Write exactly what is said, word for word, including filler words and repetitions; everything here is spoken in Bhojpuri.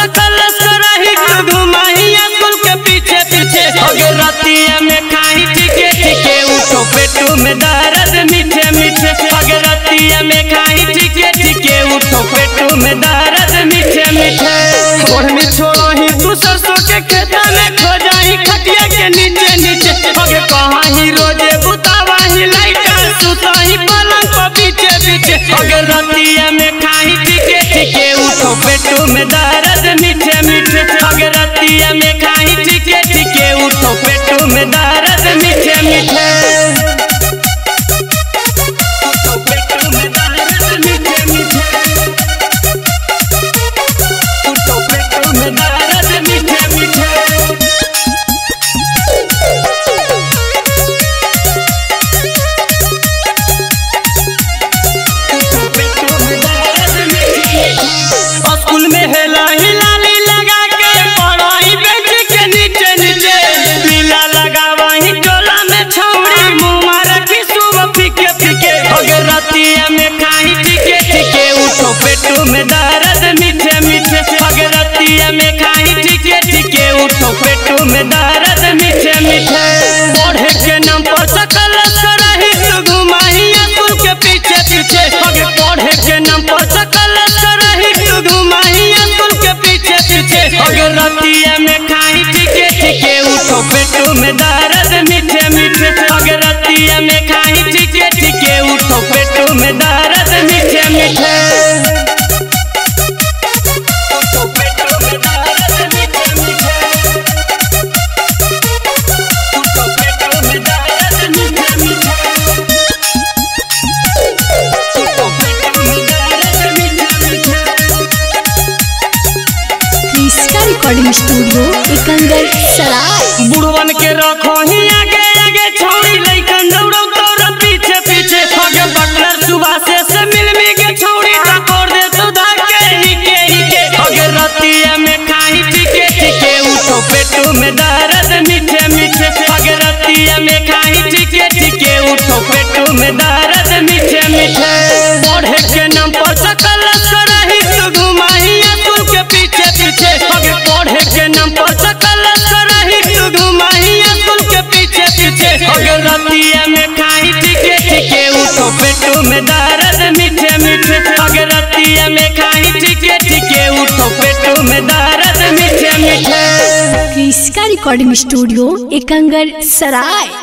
सकल करही तू घुमाही स्कूल के पीछे पीछे अगे रतिया में खाई ठीके ठीके उठो पेटू में दर्द मीठे मीठे अगे रतिया में खाई ठीके ठीके उठो पेटू में दर्द मीठे मीठे ओढ़नी छोड़ही तू सरसों के खेता में खो जाही खटिया के नीचे नीचे अगे कहाही रोजे बुतावाही लाइटा सुताही पलंग पर पीछे पीछे अगे रतिया में खाई ठीके ठीके उठो पेटू में दर्द मीठे मीठे अगे रतिया में खाई ठीके ठीके उठो पेटू में दर्द मीठे मीठे उठो पेटू में दर्द मीठे मीठे उठो पेटू में दर्द मीठे मीठे स्कूल में हेला हिलाली लगा के पढ़ाई बेंच के नीचे नीचे पीला लगावाही टोला में छौड़ी मुंह मार की सुबह फीके फीके अगे रतिया में खाई ठीके ठीके उठो पेटू में दर्द मीठे मीठे अगे रतिया में खाई ठीके ठीके उठो पेटू में दर्द मीठे मीठे पढ़े के नाम पर सकल करही तू घुमाही स्कूल के पीछे पीछे अगे पढ़े के नाम पर सकल करही तू घुमाही स्कूल के पीछे पीछे अगे रतिया में खाई ठीके ठीके उठो पेटू में दर्द मीठे मीठे अगे रतिया में खाई ठीके ठीके उठो पेटू में दर्द मीठे मीठे उठो पेटू में दर्द मीठे मीठे उठो पेटू में दर्द मीठे मीठे उठो पेटू में दर्द मीठे मीठे इसका रिकॉर्डिंग स्टूडियो एकंगर सराय बुढ़वन के रखो ही आगे आगे छोड़ी लइकन दौड़ो तोरा पीछे पीछे अगे बटलर सुबह से से मिल में के छोड़ी टकोर दे सुधा के ही के ही के अगे रतिया में खाई ठीके ठीके उठो पेटू में दर्द मीठे मीठे अगे रतिया में खाई ठीके ठीके उठो पेटू में दर्द मीठे मीठे पढ़े के नाम पर सकल करही तू घुमाही स्कूल के पीछे पीछे अगे पढ़े के नाम पर सकल करही तू घुमाही स्कूल के पीछे पीछे अगे रतिया में खाई ठीके ठीके उठो पेटू में दर्द मीठे मीठे अगे रतिया में खाई ठीके ठीके उठो पेटू में दर्द मीठे मीठे इसका रिकॉर्डिंग स्टूडियो एकंगर सराय।